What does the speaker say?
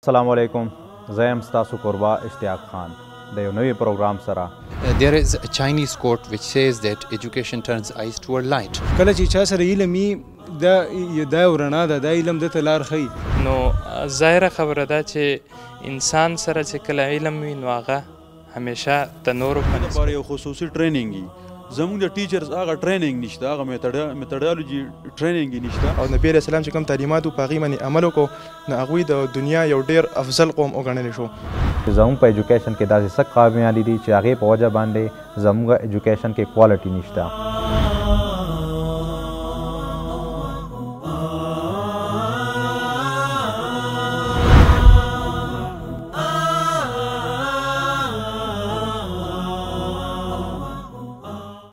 السلام علیکم، زه یم ستاسو کوربه اشتیاق خان د یو نوي پروګرام سره. There is a Chinese quote which says that education turns eyes toward light. کله چې چا سره علم وي دا رڼا ده، دا علم دته لار ښیي. نو ظاهره خبره ده چې انسان سره چې کله علم وي نو هغه همیشه د نورو په نسبت لپاره یو خصوصي ټریننګ وي. زموږ د ټیچرز هغه ټریننګ نشته، هغه میتھډالوجي ټریننګ نشته. او نبی علیه السلام چې کوم تعلیمات په هغې باندې عمل وکړو نو هغوی د دنیا یو ډېر افضل قوم وګڼلی شو. زموږ په ایجوکیشن کې داسې څه خامیالي دي چې هغې په وجه باندې زموږ ایجوکیشن کې کوالټي نشته.